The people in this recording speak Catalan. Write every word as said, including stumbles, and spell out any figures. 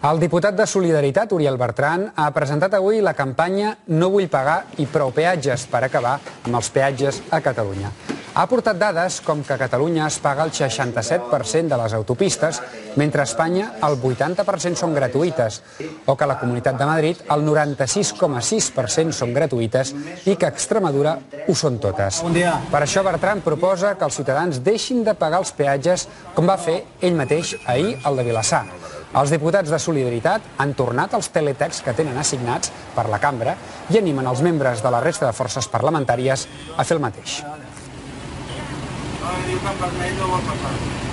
El diputat de Solidaritat, Uriel Bertran, ha presentat avui la campanya No vull pagar i prou peatges per acabar amb els peatges a Catalunya. Ha aportat dades com que a Catalunya es paga el seixanta-set per cent de les autopistes, mentre a Espanya el vuitanta per cent són gratuïtes, o que a la Comunitat de Madrid el noranta-sis coma sis per cent són gratuïtes i que a Extremadura ho són totes. Per això Bertran proposa que els ciutadans deixin de pagar els peatges com va fer ell mateix ahir al de Vilassar. Els diputats de Solidaritat han tornat als teletexts que tenen assignats per la cambra i animen els membres de la resta de forces parlamentàries a fer el mateix. Diu que en vermell no vol passar.